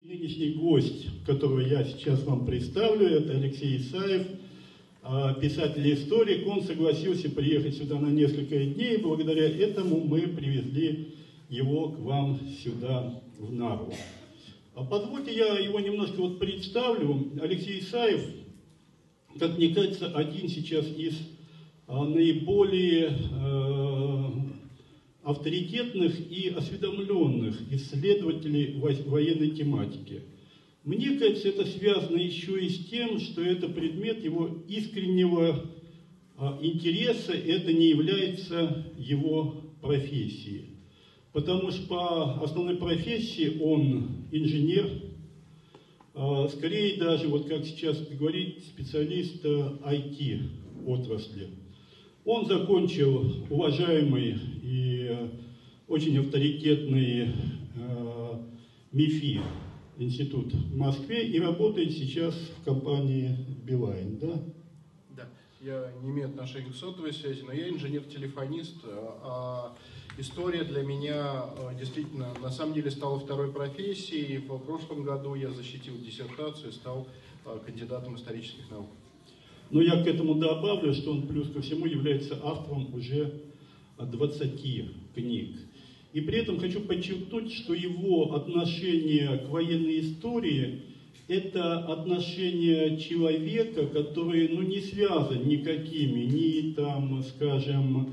Нынешний гость, которого я сейчас вам представлю, это Алексей Исаев, писатель-историк. Он согласился приехать сюда на несколько дней, и благодаря этому мы привезли его к вам сюда, в Нарву. Позвольте я его немножко представлю. Алексей Исаев, как мне кажется, один сейчас из наиболее авторитетных и осведомленных исследователей военной тематики. Мне кажется, это связано еще и с тем, что это предмет его искреннего интереса, это не является его профессией. Потому что по основной профессии он инженер, скорее даже, как сейчас говорит, специалист IT-отрасли. Он закончил уважаемый и очень авторитетный МИФИ институт в Москве и работает сейчас в компании Билайн, да? Да, я не имею отношения к сотовой связи, но я инженер-телефонист. История для меня действительно, на самом деле, стала второй профессией. В прошлом году я защитил диссертацию и стал кандидатом исторических наук. Но я к этому добавлю, что он плюс ко всему является автором уже 20 книг. И при этом хочу подчеркнуть, что его отношение к военной истории – это отношение человека, который не связан никакими, ни там, скажем,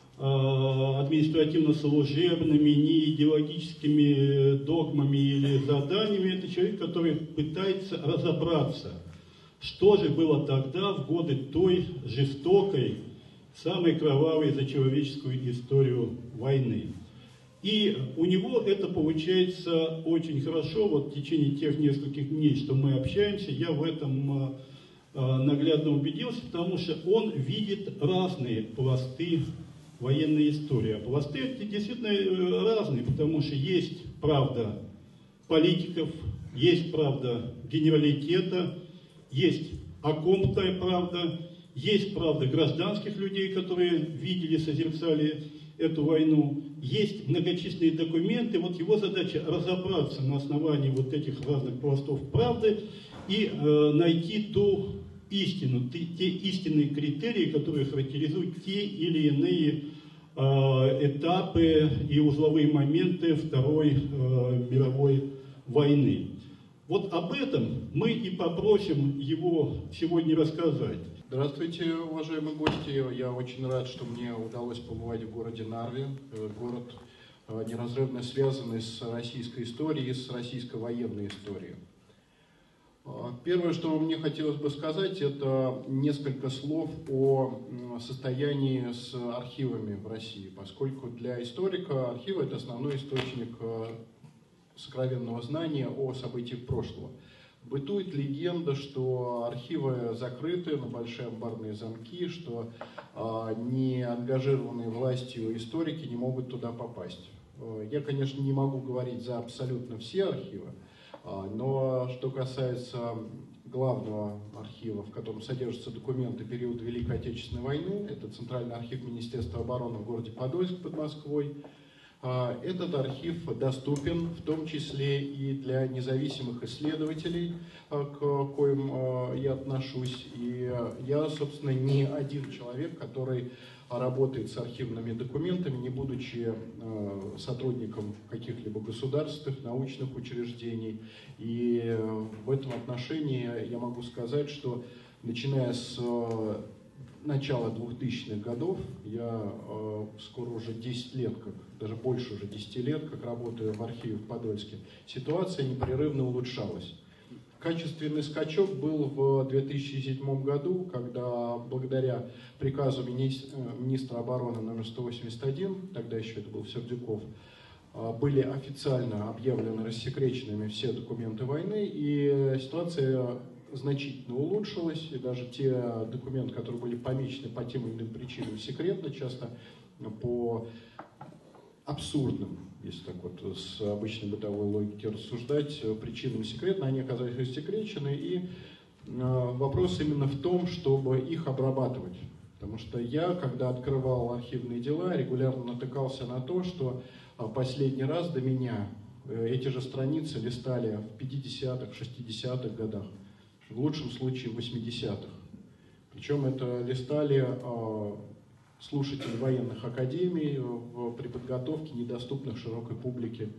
административно-служебными, ни идеологическими догмами или заданиями. Это человек, который пытается разобраться, что же было тогда, в годы той жестокой, самой кровавой за человеческую историю войны. И у него это получается очень хорошо. В течение тех нескольких дней, что мы общаемся, я в этом наглядно убедился, потому что он видит разные пласты военной истории. А пласты эти действительно разные, потому что есть правда политиков, есть правда генералитета, есть окопная правда, есть правда гражданских людей, которые видели, созерцали эту войну, есть многочисленные документы. Его задача разобраться на основании этих разных пластов правды и найти ту истину, те истинные критерии, которые характеризуют те или иные этапы и узловые моменты Второй мировой войны. Об этом мы и попросим его сегодня рассказать. Здравствуйте, уважаемые гости. Я очень рад, что мне удалось побывать в городе Нарве. Город неразрывно связанный с российской историей и с российской военной историей. Первое, что мне хотелось бы сказать, это несколько слов о состоянии с архивами в России, поскольку для историка архивы – это основной источник сокровенного знания о событиях прошлого. Бытует легенда, что архивы закрыты на большие амбарные замки, что не ангажированные властью историки не могут туда попасть. Я, конечно, не могу говорить за абсолютно все архивы, но что касается главного архива, в котором содержатся документы периода Великой Отечественной войны, это Центральный архив Министерства обороны в городе Подольск под Москвой, этот архив доступен в том числе и для независимых исследователей, к коим я отношусь. И я, собственно, не один человек, который работает с архивными документами, не будучи сотрудником каких-либо государственных, научных учреждений. И в этом отношении я могу сказать, что начиная с начала 2000-х годов, я скоро уже 10 лет, даже больше уже 10 лет, как работаю в архиве в Подольске, ситуация непрерывно улучшалась. Качественный скачок был в 2007 году, когда благодаря приказу министра обороны номер 181, тогда еще это был Сердюков, были официально объявлены рассекреченными все документы войны, и ситуация значительно улучшилась, и даже те документы, которые были помечены по тем или иным причинам секретно, часто по абсурдным, если так с обычной бытовой логики рассуждать, причинам секретно, они оказались рассекречены, и вопрос именно в том, чтобы их обрабатывать. Потому что я, когда открывал архивные дела, регулярно натыкался на то, что последний раз до меня эти же страницы листали в 50-х, 60-х годах, в лучшем случае в 80-х. Причем это листали слушатели военных академий при подготовке недоступных широкой публике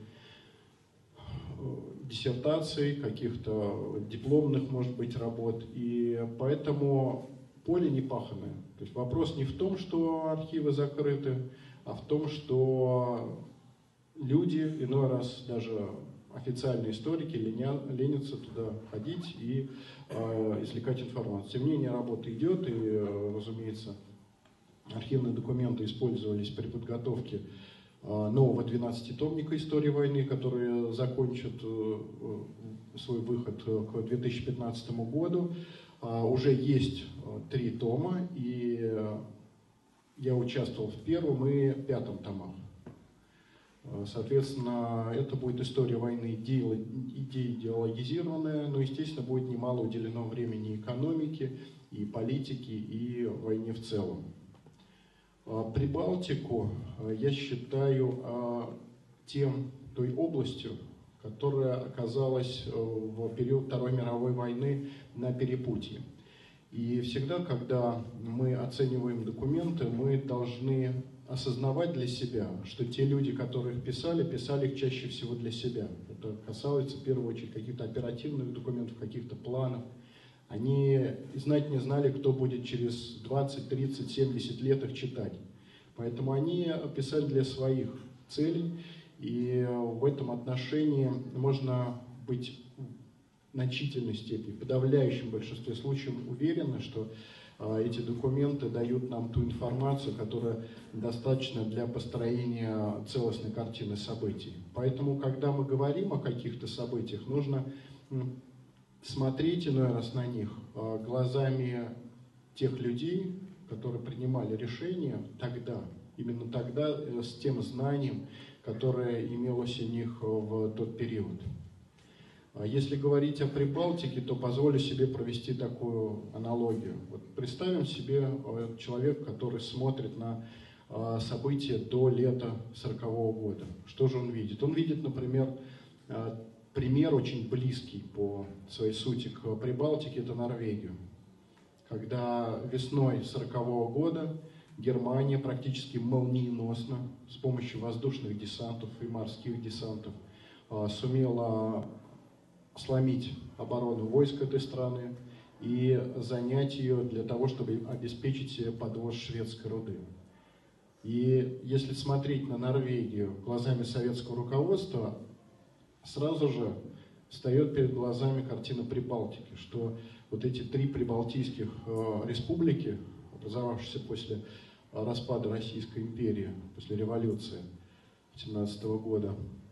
диссертаций, каких-то дипломных, может быть, работ. И поэтому поле не паханое. То есть вопрос не в том, что архивы закрыты, а в том, что люди, иной раз даже официальные историки, ленятся туда ходить и извлекать информацию. Тем не менее, работа идет, и, разумеется, архивные документы использовались при подготовке нового 12-томника истории войны, который закончит свой выход к 2015 году. Уже есть 3 тома, и я участвовал в 1-м и 5-м томах. Соответственно, это будет история войны идеологизированная, но, естественно, будет немало уделено времени экономике, и политике, и войне в целом. Прибалтику я считаю той областью, которая оказалась в период Второй мировой войны на перепутье. И всегда, когда мы оцениваем документы, мы должны осознавать для себя, что те люди, которые их писали их чаще всего для себя. Это касается, в первую очередь, каких-то оперативных документов, каких-то планов. Они знать не знали, кто будет через 20, 30, 70 лет их читать. Поэтому они писали для своих целей, и в этом отношении можно быть в значительной степени, в подавляющем большинстве случаев уверены, что эти документы дают нам ту информацию, которая достаточна для построения целостной картины событий. Поэтому, когда мы говорим о каких-то событиях, нужно смотреть иной раз на них глазами тех людей, которые принимали решения тогда, именно тогда, с тем знанием, которое имелось у них в тот период. Если говорить о Прибалтике, то позволю себе провести такую аналогию. Вот представим себе человека, который смотрит на события до лета 1940 года. Что же он видит? Он видит, например, пример очень близкий по своей сути к Прибалтике – это Норвегию. Когда весной 1940 года Германия практически молниеносно с помощью воздушных десантов и морских десантов сумела сломить оборону войск этой страны и занять ее для того, чтобы обеспечить себе подвоз шведской руды. И если смотреть на Норвегию глазами советского руководства, сразу же встает перед глазами картина Прибалтики, что вот эти 3 прибалтийских республики, образовавшиеся после распада Российской империи, после революции 1917 года,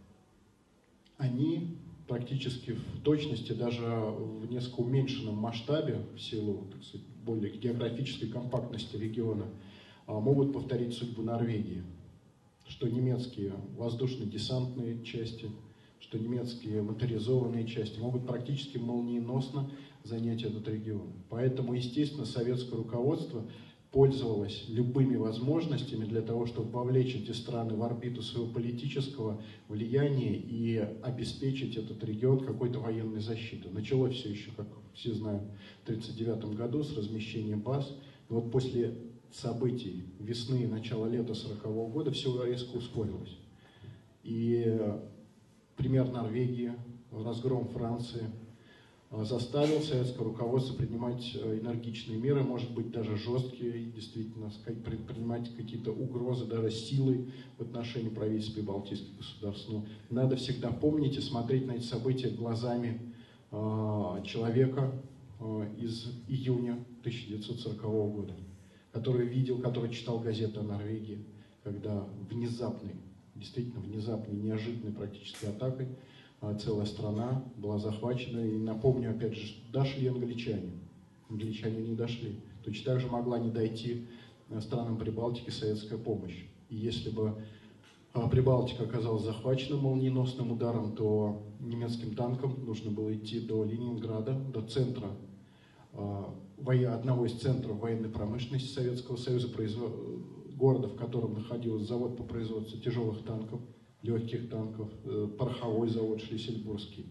они практически в точности, даже в несколько уменьшенном масштабе, в силу, так сказать, более географической компактности региона, могут повторить судьбу Норвегии. Что немецкие воздушно-десантные части, что немецкие моторизованные части могут практически молниеносно занять этот регион. Поэтому, естественно, советское руководство пользовалась любыми возможностями для того, чтобы вовлечь эти страны в орбиту своего политического влияния и обеспечить этот регион какой-то военной защитой. Началось все еще, как все знают, в 1939 году с размещения баз. Но вот после событий весны и начала лета 1940 года все резко ускорилось. И пример Норвегии, разгром Франции заставил советское руководство принимать энергичные меры, может быть, даже жесткие, действительно, предпринимать какие-то угрозы, даже силой в отношении правительств прибалтийских государств. Но надо всегда помнить и смотреть на эти события глазами человека из июня 1940 года, который видел, который читал газеты о Норвегии, когда внезапной, действительно внезапной, неожиданной практически атакой целая страна была захвачена. И напомню, опять же, дошли англичане. Англичане не дошли. Точно так же могла не дойти странам Прибалтики советская помощь. И если бы Прибалтика оказалась захвачена молниеносным ударом, то немецким танкам нужно было идти до Ленинграда, до центра, одного из центров военной промышленности Советского Союза, города, в котором находился завод по производству тяжелых танков легких танков, пороховой завод Шлиссельбургский.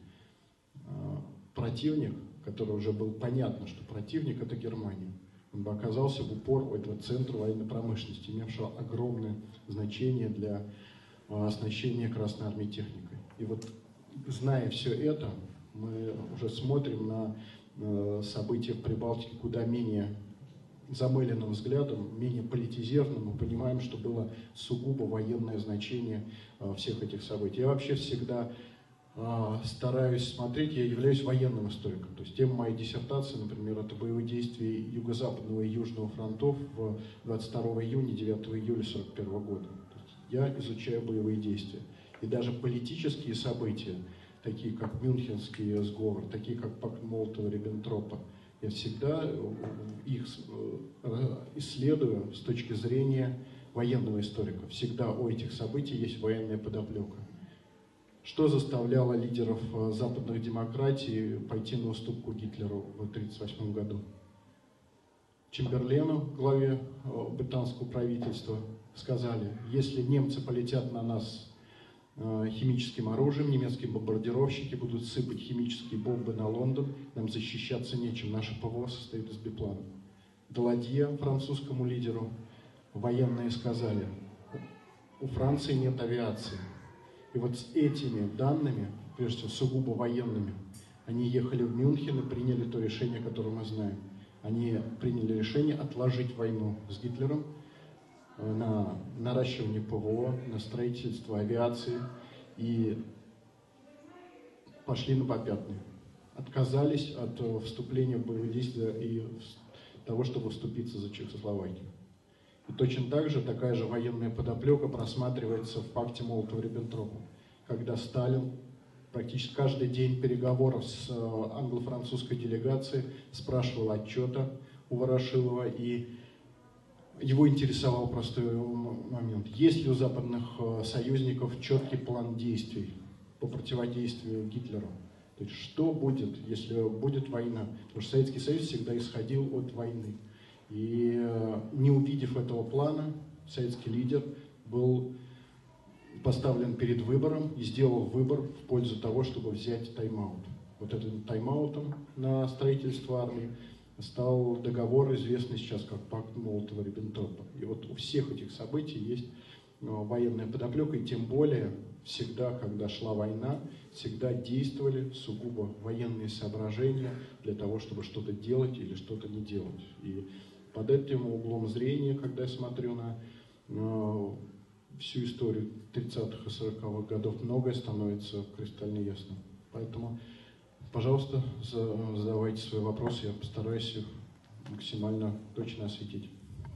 Противник, который уже был понятно, что противник это Германия, он бы оказался в упор у этого центра военной промышленности, имевшего огромное значение для оснащения Красной Армии техникой. И вот, зная все это, мы уже смотрим на события в Прибалтике куда менее замыленным взглядом, менее политизированным. Мы понимаем, что было сугубо военное значение всех этих событий. Я вообще всегда стараюсь смотреть, я являюсь военным историком. То есть тема моей диссертации, например, это боевые действия Юго-Западного и Южного фронтов в 22 июня, 9 июля 1941 года. То есть я изучаю боевые действия. И даже политические события, такие как Мюнхенский сговор, такие как пакт Молотова-Риббентропа, я всегда их исследую с точки зрения военного историка. Всегда у этих событий есть военная подоплека. Что заставляло лидеров западных демократий пойти на уступку Гитлеру в 1938 году? Чемберлену, главе британского правительства, сказали: если немцы полетят на нас химическим оружием, немецкие бомбардировщики будут сыпать химические бомбы на Лондон, нам защищаться нечем, наше ПВО состоит из бипланов. Даладье, французскому лидеру, военные сказали: у Франции нет авиации. И вот с этими данными, прежде всего сугубо военными, они ехали в Мюнхен и приняли то решение, которое мы знаем. Они приняли решение отложить войну с Гитлером на наращивание ПВО, на строительство авиации и пошли на попятные. Отказались от вступления в боевые действия и того, чтобы вступиться за Чехословакию. И точно так же такая же военная подоплека просматривается в пакте Молотова-Риббентропа, когда Сталин практически каждый день переговоров с англо-французской делегацией спрашивал отчета у Ворошилова, и его интересовал простой момент: есть ли у западных союзников четкий план действий по противодействию Гитлеру? То есть что будет, если будет война? Потому что Советский Союз всегда исходил от войны. И не увидев этого плана, советский лидер был поставлен перед выбором и сделал выбор в пользу того, чтобы взять тайм-аут. Вот этим тайм-аутом на строительство армии стал договор, известный сейчас как пакт Молотова-Риббентропа. И вот у всех этих событий есть военная подоплека, и тем более всегда, когда шла война, всегда действовали сугубо военные соображения для того, чтобы что-то делать или что-то не делать. И под этим углом зрения, когда я смотрю на всю историю 30-х и 40-х годов, многое становится кристально ясным. Поэтому, пожалуйста, задавайте свои вопросы, я постараюсь их максимально точно осветить.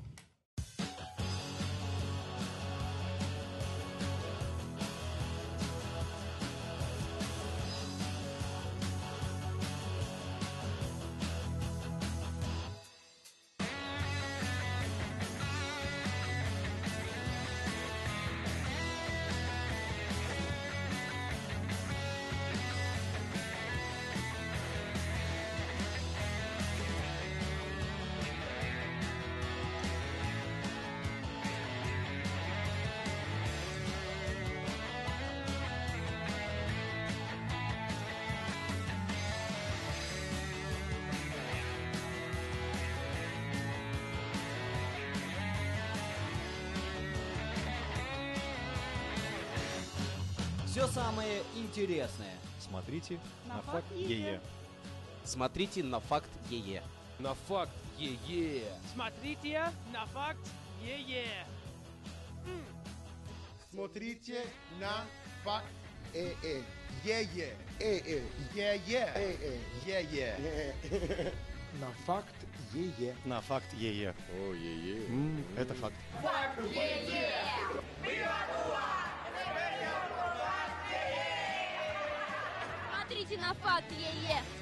Все самое интересное смотрите на факт ЕЕ. Смотрите на факт ЕЕ. На факт ЕЕ. Смотрите на факт ЕЕ. Смотрите на факт ЕЕ. ЕЕ. ЕЕ. ЕЕ. На факт ЕЕ. На факт ЕЕ. О, ЕЕ. Это факт. Факт ЕЕ. Смотрите на факт ЕЕ.